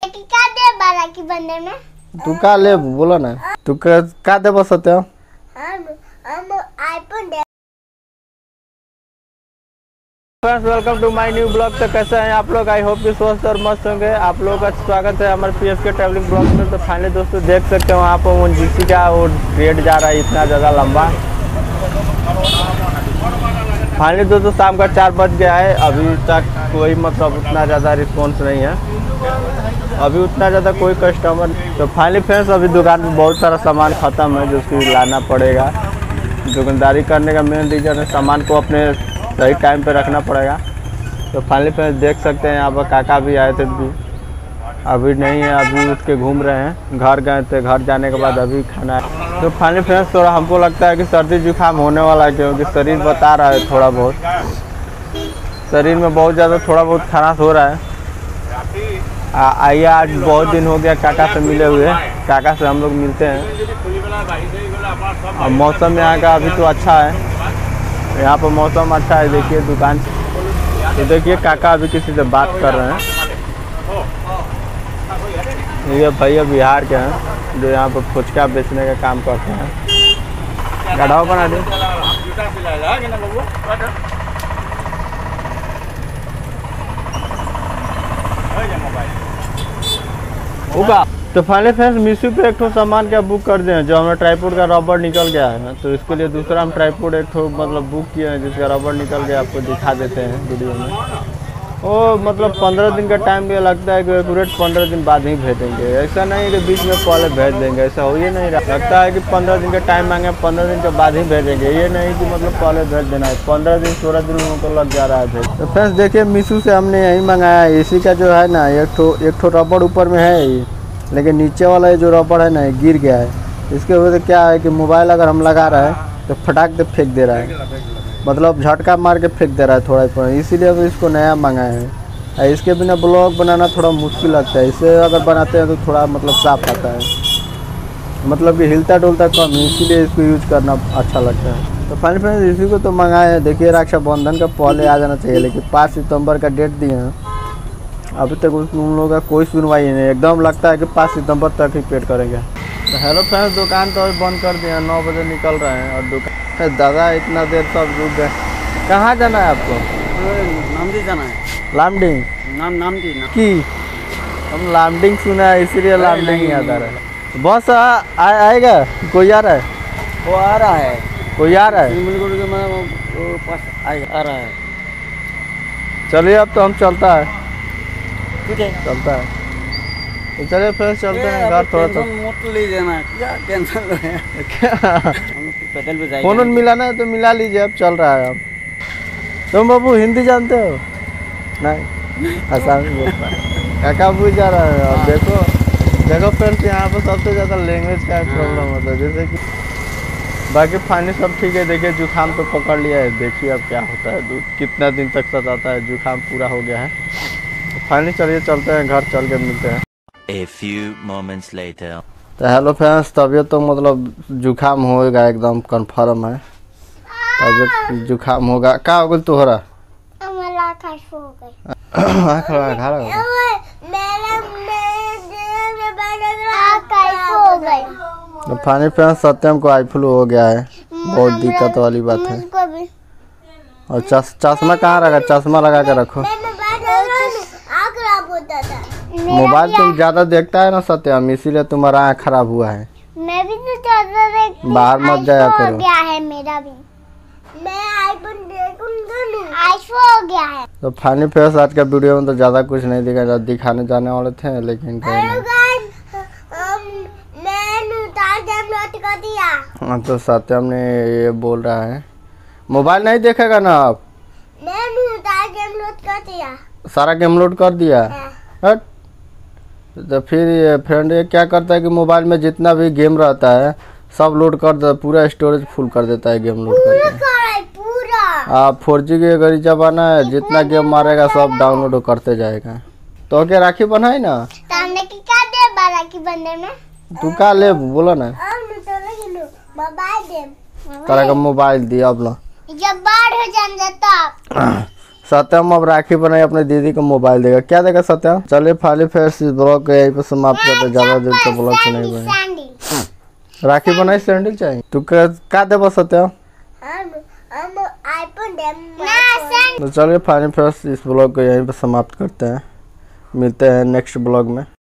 क्या दे बारा की बंदे में तू का ले बोला ना तू का दे बस सत्य हम आईफोन दे। Friends welcome to my new vlog. तो कैसे हैं आप लोग? आई होप कि स्वस्थ और मस्त होंगे। आप लोगों का स्वागत है हमारे पीएसके ट्रैवलिंग ब्लॉग में। तो फाइनली दोस्तों देख सकते हो वहाँ पर जीसी का वो रेट जा रहा है इतना ज़्यादा लंबा। फाइनली दोस्तों शाम का 4 बज गया है, अभी तक कोई मतलब उतना ज़्यादा रिस्पॉन्स नहीं है, अभी उतना ज़्यादा कोई कस्टमर। तो फाइनली फ्रेंड्स अभी दुकान में बहुत सारा सामान ख़त्म है जो उसकी लाना पड़ेगा। दुकानदारी करने का मेन रीज़न है सामान को अपने सही टाइम पे रखना पड़ेगा। तो फाइनली फ्रेंड्स देख सकते हैं यहाँ पर काका भी आए थे, अभी नहीं है, अभी उठ के घूम रहे हैं। घर गए थे, घर जाने के बाद अभी खाना है। तो फाइनली फ्रेंड्स थोड़ा हमको लगता है कि सर्दी जुकाम होने वाला है, क्योंकि शरीर बता रहा है थोड़ा बहुत, शरीर में बहुत ज़्यादा थोड़ा बहुत खराश हो रहा है। आइए आज बहुत दिन हो गया काका से मिले हुए, काका से हम लोग मिलते हैं। और मौसम यहाँ का अभी तो अच्छा है, यहाँ पर मौसम अच्छा है। देखिए दुकान, तो देखिए काका अभी किसी से बात कर रहे हैं। ये भैया बिहार के हैं जो यहाँ पर फुचका बेचने का काम करते हैं। गढ़ाव बना दे होगा। तो फाइनली फ्रेंड्स मीशो पे एक सामान क्या बुक कर दें, जो हमें ट्राईपोड का रबर निकल गया है। तो इसके लिए दूसरा हम ट्राईपोड एक मतलब बुक किए हैं जिसका रबर निकल गया, आपको दिखा देते हैं वीडियो में। वो मतलब 15 दिन का टाइम भी लगता है कि एक्यूरेट 15 दिन बाद ही भेजेंगे। ऐसा नहीं है कि बीच में पहले भेज देंगे, ऐसा हो ही नहीं रहा। लगता है कि 15 दिन का टाइम मांगे, 15 दिन के बाद ही भेजेंगे। ये नहीं कि मतलब पहले भेज देना है, 15 दिन 16 दिन उनको लग जा रहा है भेज। तो फ्रेंड्स देखिए मीशो से हमने यही मंगाया है। इसी का जो है ना एक ठो रबड़ ऊपर में है ही, लेकिन नीचे वाला जो रबड़ है ना ये गिर गया है। इसके वजह से क्या है कि मोबाइल अगर हम लगा रहे हैं तो फटाक से फेंक दे रहा है, मतलब झटका मार के फेंक दे रहा है थोड़ा थोड़ा। इसीलिए हम इसको नया मंगाए हैं। इसके बिना ब्लॉग बनाना थोड़ा मुश्किल लगता है, इससे अगर बनाते हैं तो थोड़ा मतलब साफ आता है, मतलब कि हिलता डुलता कम है, इसीलिए इसको यूज करना अच्छा लगता है। तो फाइनली फ्रेंड्स इसी को तो मंगाए हैं। देखिए रक्षाबंधन का पहले आ जाना चाहिए, लेकिन 5 सितंबर का डेट दिए हैं, अभी तक उन लोगों का कोई सुनवाई नहीं। एकदम लगता है कि 5 सितंबर तक ही पेड करेंगे। तो हेलो फ्रेंड्स दुकान तो अभी बंद कर दिए, 9 बजे निकल रहे हैं। और दुकान दादा इतना देर सब रुक गए। कहाँ जाना है आपको? नामडी जाना है। लामडिंग नामडी की हम लामडिंग सुना है इसीलिए लामडिंग याद आ रहा है। बस आएगा कोई आ रहा है? वो आ रहा है, कोई आ रहा है? आ रहा है। चलिए अब तो हम चलता है, ठीक है चलता है। तो चलिए फिर चलते हैं घर। थोड़ा सा मोट ले जाना, क्या टेंशन है? पैदल भी जाएंगे। फोन मिला ना तो मिला लीजिए, अब चल रहा है। अब तुम बाबू हिंदी जानते हो? नहीं आसान बोल रहा है काका पूछ जा रहा है। अब देखो फ्रेंड्स यहाँ पर सबसे ज़्यादा लैंग्वेज का प्रॉब्लम होता है, जैसे कि बाकी फाइनली सब ठीक है। देखिए जुकाम तो पकड़ लिया है, देखिए अब क्या होता है, दूध कितना दिन तक सताता है। जुकाम पूरा हो गया है। तो फाइनली चलिए चलते हैं घर, चल के मिलते हैं। A few moments later. तो हेलो फ्रेंड्स तबीयत तो मतलब जुकाम होएगा, एकदम कंफर्म है तबीयत जुकाम होगा। क्या हो गया तोहरा? तो फाइनली फ्रेंड्स सत्यम को आई फ्लू हो गया है, बहुत दिक्कत वाली बात है। और चश्मा कहाँ रखा? चश्मा लगा के रखो। मोबाइल तुम ज्यादा देखता है ना सत्यम, इसीलिए तुम्हारा आँख खराब हुआ है। मैं भी तो ज्यादा देखती, बाहर मत जाया करो। गया है मेरा भी, मैं आईफोन हो गया है। तो फाइनली फ्रेंड्स आज का वीडियो में तो ज़्यादा कुछ नहीं दिखाने जाने वाले थे, लेकिन हाँ तो सत्यम ने ये बोल रहा है मोबाइल नहीं देखेगा ना आप? सारा गेम लोड कर दिया। हट। तो फिर ये फ्रेंड ये क्या करता है कि मोबाइल में जितना भी गेम रहता है सब लोड कर देता है, पूरा स्टोरेज फुल कर देता है गेम लोड करके। आप 4G के गरी जमाना है, जितना गेम मारेगा सब डाउनलोड करते जाएगा। तो क्या राखी बनाई ना? क्या दे बारा की बंदे में तू का ले बोला ना? मोबाइल दे, तरह का मोबाइल दिया अब लो। जब बाढ़ हो जाए तब सत्यम अब राखी बनाई अपने दीदी को मोबाइल देगा। क्या देगा सत्यम? चलिए फाइनली फ्रेंड्स इस ब्लॉग को यहीं पर समाप्त करते हैं। ज्यादा देर तक ब्लॉग से नहीं बने। राखी बनाई सैंडल चाहिए तू क्या देगा सत्यम? तो चलिए फाइनली फ्रेंड्स इस ब्लॉग को यहीं पर समाप्त करते हैं। मिलते हैं नेक्स्ट ब्लॉग में।